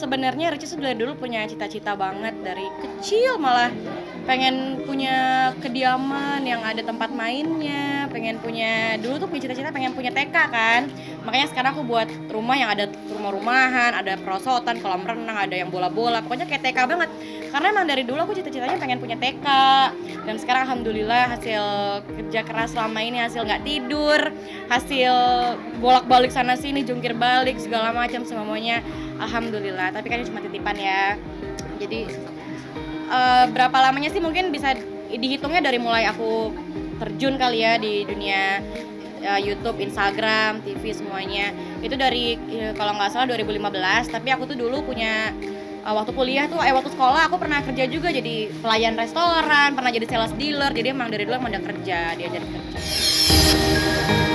sebenarnya Ricis dari dulu punya cita-cita banget dari kecil, malah pengen punya kediaman yang ada tempat mainnya, pengen punya, dulu tuh punya cita-cita pengen punya TK kan. Makanya sekarang aku buat rumah yang ada rumah-rumahan, ada perosotan, kolam renang, ada yang bola-bola, pokoknya kayak TK banget. Karena emang dari dulu aku cita-citanya pengen punya TK. Dan sekarang alhamdulillah hasil kerja keras selama ini, hasil nggak tidur, hasil bolak-balik sana sini, jungkir balik segala macam semuanya, alhamdulillah. Tapi kan ini cuma titipan ya. Jadi berapa lamanya sih mungkin bisa dihitungnya dari mulai aku terjun kali ya di dunia YouTube, Instagram, TV semuanya. Itu dari kalau nggak salah 2015, tapi aku tuh dulu punya waktu kuliah tuh waktu sekolah aku pernah kerja juga jadi pelayan restoran, pernah jadi sales dealer. Jadi emang dari dulu emang udah kerja, diajarin kerja.